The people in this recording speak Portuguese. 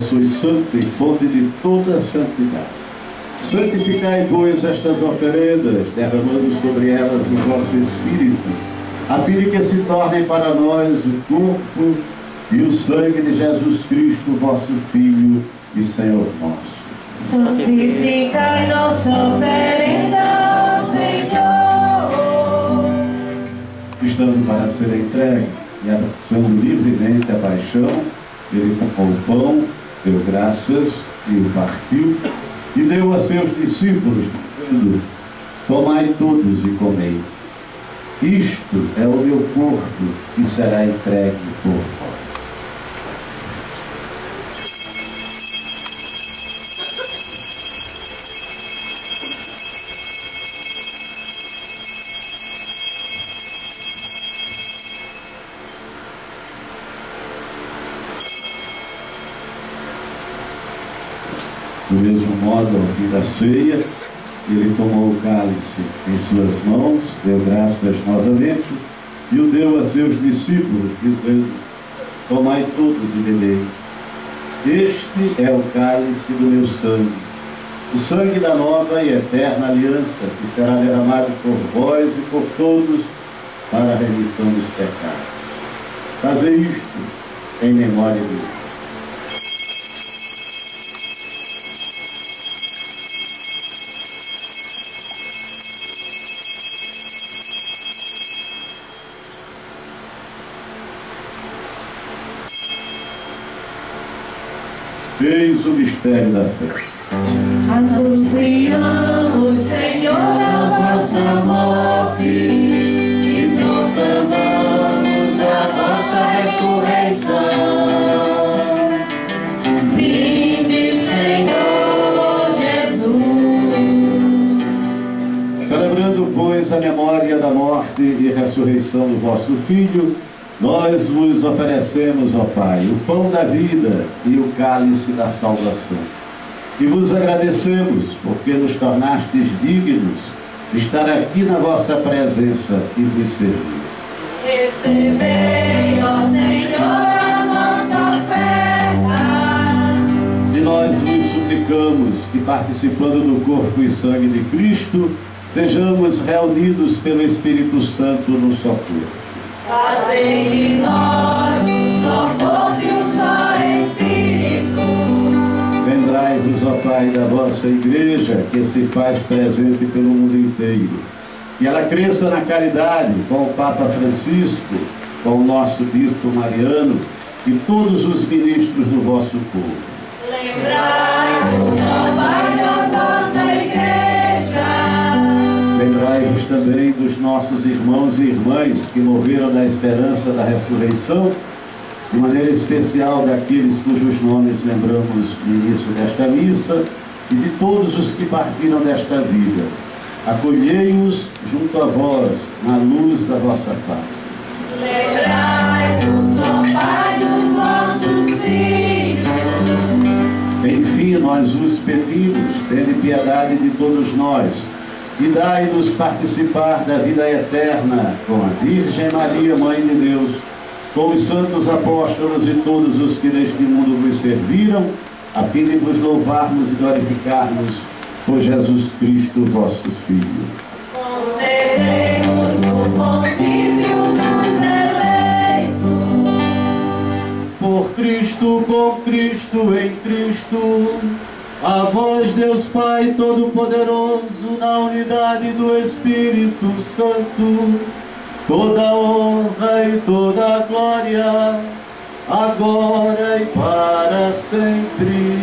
sois santo e fonte de toda a santidade. Santificai, pois, estas oferendas, derramando sobre elas o vosso Espírito, a fim de que se tornem para nós o corpo e o sangue de Jesus Cristo, vosso Filho e Senhor nosso. Santificai nossa oferenda, Senhor. Estando para ser entregue e abraçando livremente a paixão, ele tomou o pão, deu graças e o partiu, e deu a seus discípulos, dizendo: tomai todos e comei. Isto é o meu corpo, que será entregue por vós. Do mesmo modo, ao fim da ceia, ele tomou o cálice em suas mãos, deu graças novamente e o deu a seus discípulos, dizendo: tomai todos e bebei. Este é o cálice do meu sangue, o sangue da nova e eterna aliança, que será derramado por vós e por todos para a remissão dos pecados. Fazei isto em memória de mim. Eis o mistério da fé. Anunciamos, Senhor, a vossa morte e proclamamos a vossa ressurreição. Vinde, Senhor Jesus. Celebrando, pois, a memória da morte e ressurreição do vosso Filho, nós vos oferecemos, ó Pai, o pão da vida e o cálice da salvação. E vos agradecemos, porque nos tornastes dignos de estar aqui na vossa presença e vos servir. Recebei, ó Senhor, a nossa oferta. E nós vos suplicamos que, participando do corpo e sangue de Cristo, sejamos reunidos pelo Espírito Santo no só corpo. Fazei de nós um só corpo e um só Espírito. Lembrai-vos, ó Pai, da vossa Igreja, que se faz presente pelo mundo inteiro. Que ela cresça na caridade com o Papa Francisco, com o nosso Bispo Mariano e todos os ministros do vosso povo. Lembrai-vos, ó Pai, da vossa Igreja. Lembrai-vos também dos nossos irmãos e irmãs que morreram na esperança da ressurreição, de maneira especial daqueles cujos nomes lembramos no início desta missa e de todos os que partiram desta vida. Acolhei-os junto a vós, na luz da vossa paz. Lembrai-vos, ó Pai, dos vossos filhos. Enfim, nós os pedimos, tende piedade de todos nós, e dai-nos participar da vida eterna com a Virgem Maria, Mãe de Deus, com os santos apóstolos e todos os que neste mundo vos serviram, a fim de vos louvarmos e glorificarmos por Jesus Cristo, vosso Filho. Concedei-nos o convívio dos eleitos. Por Cristo, com Cristo, em Cristo, a vós, Deus Pai Todo-Poderoso, na unidade do Espírito Santo, toda a honra e toda a glória, agora e para sempre.